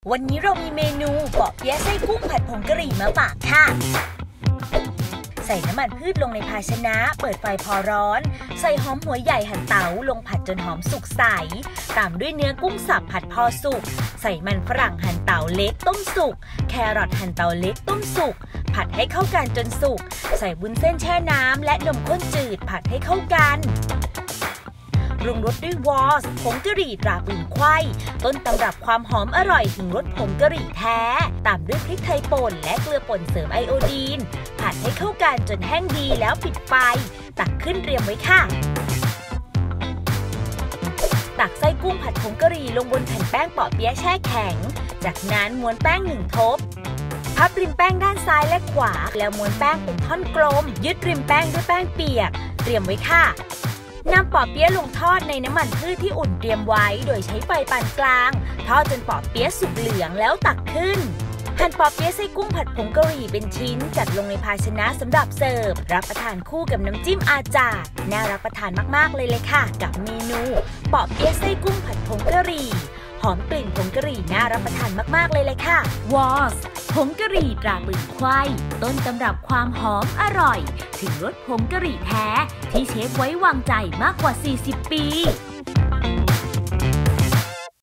วันนี้เรามีเมนูเปาะเปี๊ยะไส้กุ้งผัดผงกะหรี่มาฝากค่ะใส่น้ำมันพืชลงในภาชนะเปิดไฟพอร้อนใส่หอมหัวใหญ่หั่นเต๋าลงผัดจนหอมสุกใสตามด้วยเนื้อกุ้งสับผัดพอสุกใส่มันฝรั่งหั่นเต๋าเล็กต้มสุกแครอทหั่นเต๋าเล็กต้มสุกผัดให้เข้ากันจนสุกใส่วุ้นเส้นแช่น้ำและนมข้นจืดผัดให้เข้ากันปรุงรสด้วยวอสผงกะหรี่ตราปืนไขว้ต้นตำรับความหอมอร่อยถึงรสผงกะหรี่แท้ตามด้วยพริกไทยป่นและเกลือป่นเสริมไอโอดีนผัดให้เข้ากันจนแห้งดีแล้วปิดไฟตักขึ้นเตรียมไว้ค่ะตักไส้กุ้งผัดผงกะหรี่ลงบนแผ่นแป้งเปาะเปี๊ยะแช่แข็งจากนั้นม้วนแป้ง1 ทบพับริมแป้งด้านซ้ายและขวาแล้วม้วนแป้งเป็นท่อนกลมยึดริมแป้งด้วยแป้งเปียกเตรียมไว้ค่ะนำเปาะเปี๊ยะลงทอดในน้ำมันพืชที่อุ่นเตรียมไว้โดยใช้ไฟปานกลางทอดจนเปาะเปี๊ยะสุกเหลืองแล้วตักขึ้นหั่นเปาะเปี๊ยะไส้กุ้งผัดผงกะหรี่เป็นชิ้นจัดลงในภาชนะสำหรับเสิร์ฟรับประทานคู่กับน้ำจิ้มอาจาดน่ารับประทานมากๆเลยค่ะกับเมนูเปาะเปี๊ยะไส้กุ้งผัดผงกะหรี่หอมกลิ่นผงกะหรี่น่ารับประทานมากๆเลยค่ะวอสผงกะหรี่ตราปืนไขว้ต้นตำรับความหอมอร่อยถึงรสผงกะหรี่แท้ที่เชฟไว้วางใจมากกว่า40 ปี